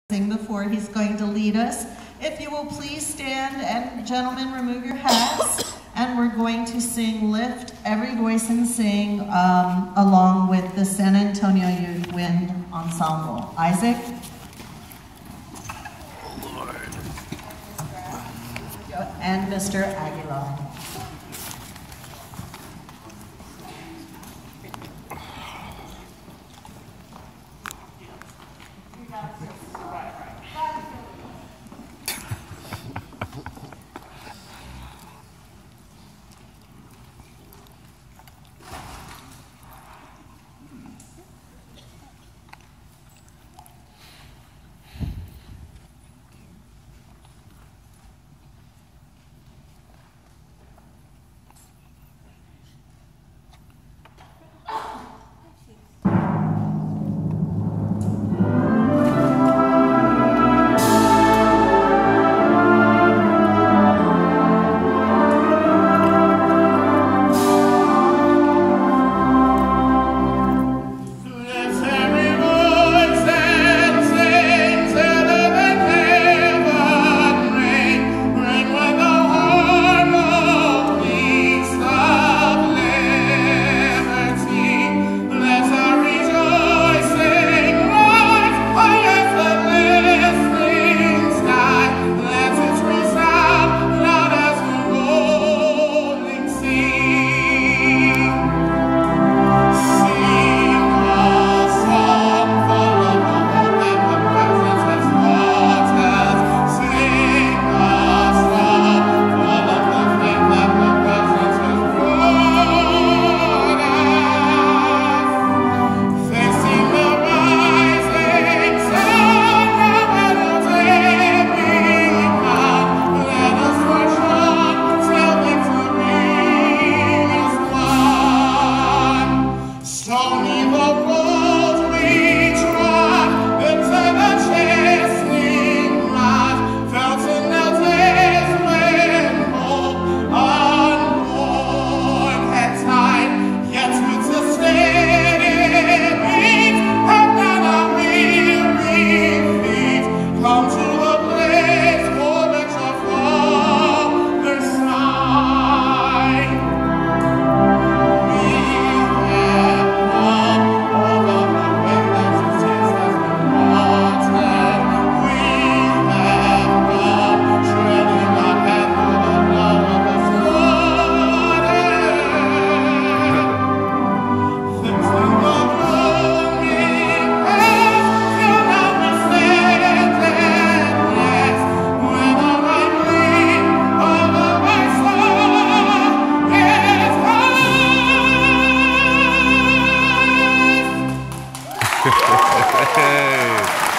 before he's going to lead us. If you will please stand, and gentlemen, remove your hats, and we're going to sing Lift Every Voice and Sing along with the San Antonio Youth Wind Ensemble. Isaac? Lord. And Mr. Aguilar. Hey.